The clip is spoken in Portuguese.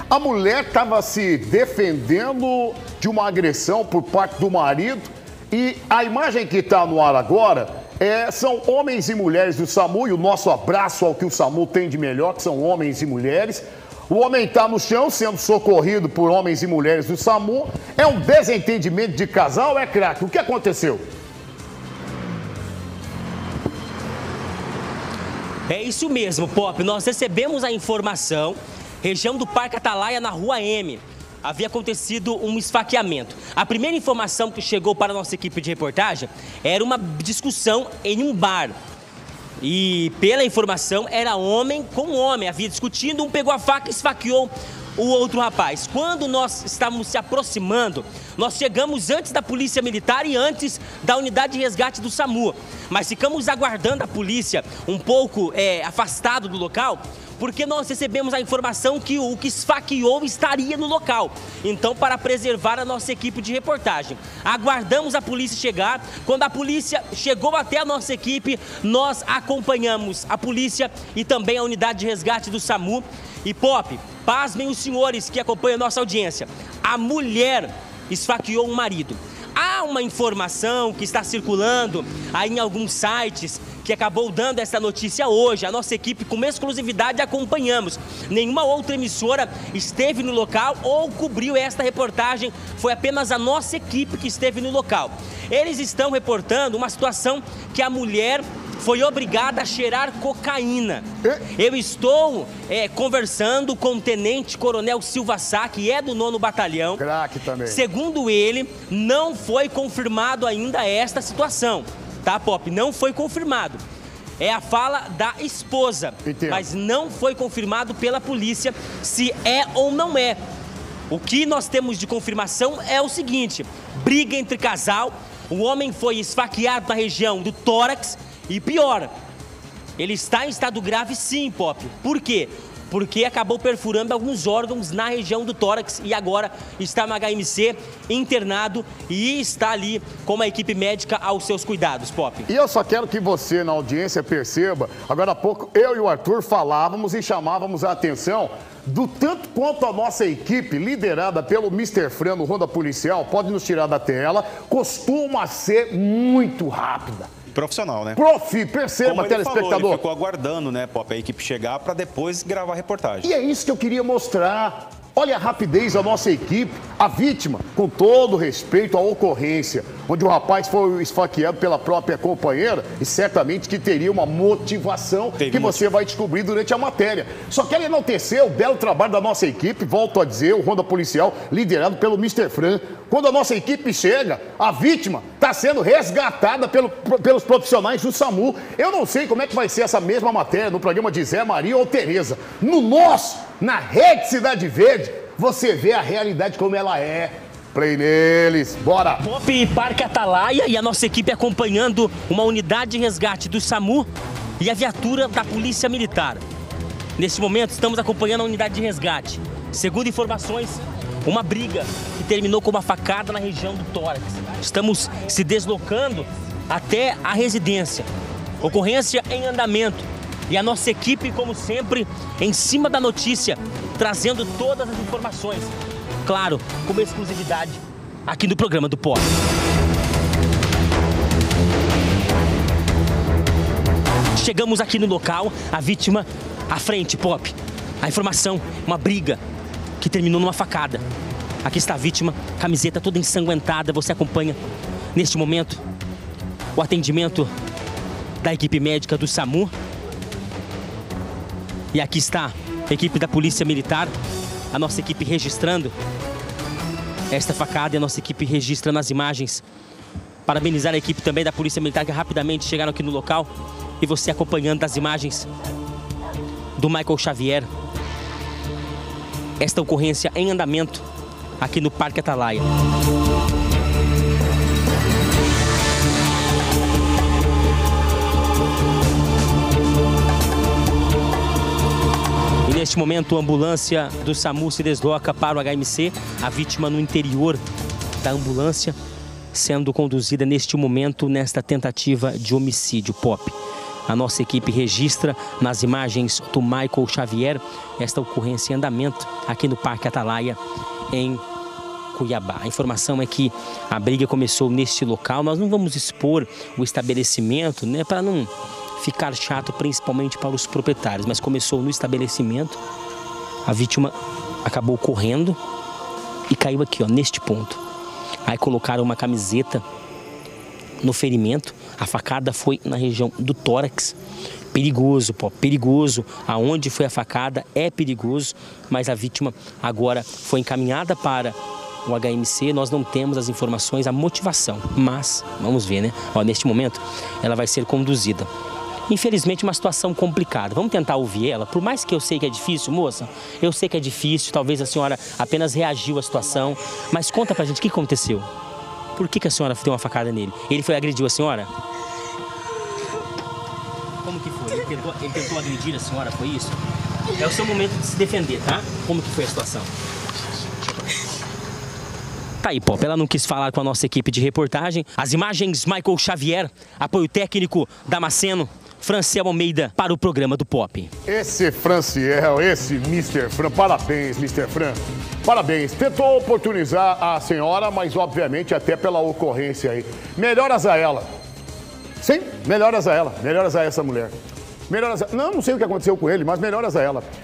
A mulher estava se defendendo de uma agressão por parte do marido e a imagem que está no ar agora são homens e mulheres do SAMU e o nosso abraço ao que o SAMU tem de melhor, que são homens e mulheres. O homem está no chão sendo socorrido por homens e mulheres do SAMU. É um desentendimento de casal, craque? O que aconteceu? É isso mesmo, Pop. Nós recebemos a informação, região do Parque Atalaia, na Rua M. Havia acontecido um esfaqueamento. A primeira informação que chegou para a nossa equipe de reportagem era uma discussão em um bar. E pela informação, era homem com homem. Havia discutindo, um pegou a faca e esfaqueou o outro rapaz. Quando nós estávamos se aproximando, nós chegamos antes da Polícia Militar e antes da unidade de resgate do SAMU. Mas ficamos aguardando a polícia um pouco afastado do local, porque nós recebemos a informação que o que esfaqueou estaria no local. Então, para preservar a nossa equipe de reportagem, aguardamos a polícia chegar. Quando a polícia chegou até a nossa equipe, nós acompanhamos a polícia e também a unidade de resgate do SAMU. E, Pop, pasmem os senhores que acompanham a nossa audiência. A mulher esfaqueou o marido. Há uma informação que está circulando aí em alguns sites que acabou dando essa notícia hoje. A nossa equipe, com exclusividade, acompanhamos. Nenhuma outra emissora esteve no local ou cobriu esta reportagem. Foi apenas a nossa equipe que esteve no local. Eles estão reportando uma situação que a mulher foi obrigada a cheirar cocaína. Eu estou conversando com o Tenente Coronel Silva Sá, que é do 9º Batalhão. Craque também. Segundo ele, não foi confirmado ainda esta situação. Tá, Pop? Não foi confirmado. É a fala da esposa. Entendo. Mas não foi confirmado pela polícia se é ou não é. O que nós temos de confirmação é o seguinte: briga entre casal, o homem foi esfaqueado na região do tórax. E pior, ele está em estado grave sim, Pop. Por quê? Porque acabou perfurando alguns órgãos na região do tórax e agora está no HMC, internado e está ali com uma equipe médica aos seus cuidados, Pop. E eu só quero que você, na audiência, perceba, agora há pouco eu e o Arthur falávamos e chamávamos a atenção do tanto quanto a nossa equipe, liderada pelo Mr. Fran no Ronda Policial, pode nos tirar da tela, costuma ser muito rápida. Profissional, né? Perceba, telespectador. Falou, ele ficou aguardando, né, Pop, a equipe chegar para depois gravar a reportagem. E é isso que eu queria mostrar. Olha a rapidez da nossa equipe. A vítima, com todo respeito à ocorrência, onde o rapaz foi esfaqueado pela própria companheira e certamente que teria uma motivação que você vai descobrir durante a matéria. Só quero enaltecer o belo trabalho da nossa equipe, volto a dizer, o Ronda Policial, liderado pelo Mr. Fran. Quando a nossa equipe chega, a vítima está sendo resgatada pelos profissionais do SAMU. Eu não sei como é que vai ser essa mesma matéria no programa de Zé, Maria ou Tereza. No nosso, na Rede Cidade Verde, você vê a realidade como ela é. Play neles, bora! Pop, Parque Atalaia e a nossa equipe acompanhando uma unidade de resgate do SAMU e a viatura da Polícia Militar. Nesse momento, estamos acompanhando a unidade de resgate. Segundo informações, uma briga que terminou com uma facada na região do tórax. Estamos se deslocando até a residência. Ocorrência em andamento. E a nossa equipe, como sempre, em cima da notícia, trazendo todas as informações. Claro, com exclusividade, aqui no programa do Pop. Chegamos aqui no local, a vítima à frente, Pop. A informação, uma briga que terminou numa facada. Aqui está a vítima, camiseta toda ensanguentada, você acompanha neste momento o atendimento da equipe médica do SAMU. E aqui está a equipe da Polícia Militar, a nossa equipe registrando esta facada e a nossa equipe registra nas imagens. Parabenizar a equipe também da Polícia Militar que rapidamente chegaram aqui no local e você acompanhando as imagens do Michael Xavier. Esta ocorrência em andamento aqui no Parque Atalaia. E neste momento, a ambulância do SAMU se desloca para o HMC, a vítima no interior da ambulância, sendo conduzida neste momento nesta tentativa de homicídio, Pop. A nossa equipe registra nas imagens do Michael Xavier esta ocorrência em andamento aqui no Parque Atalaia, em Cuiabá. A informação é que a briga começou neste local. Nós não vamos expor o estabelecimento, né, para não ficar chato, principalmente para os proprietários, mas começou no estabelecimento. A vítima acabou correndo e caiu aqui, ó, neste ponto. Aí colocaram uma camiseta no ferimento. A facada foi na região do tórax. Perigoso, pô, perigoso. Aonde foi a facada é perigoso, mas a vítima agora foi encaminhada para o HMC. Nós não temos as informações, a motivação, mas vamos ver, né? Ó, neste momento ela vai ser conduzida. Infelizmente, uma situação complicada. Vamos tentar ouvir ela. Por mais que eu sei que é difícil, moça, eu sei que é difícil. Talvez a senhora apenas reagiu à situação, mas conta pra gente o que aconteceu. Por que a senhora deu uma facada nele? Ele agrediu a senhora? Como que foi? Ele tentou agredir a senhora, foi isso? É o seu momento de se defender, tá? Como que foi a situação? Tá aí, Pop, ela não quis falar com a nossa equipe de reportagem. As imagens, Michael Xavier, apoio técnico Damasceno, Franciel Almeida para o programa do Pop. Esse Franciel, esse Mr. Fran, parabéns, Mr. Fran. Parabéns. Tentou oportunizar a senhora, mas obviamente até pela ocorrência aí. Melhoras a ela. Sim, melhoras a ela. Melhoras a essa mulher. Melhoras a... Não sei o que aconteceu com ele, mas melhoras a ela.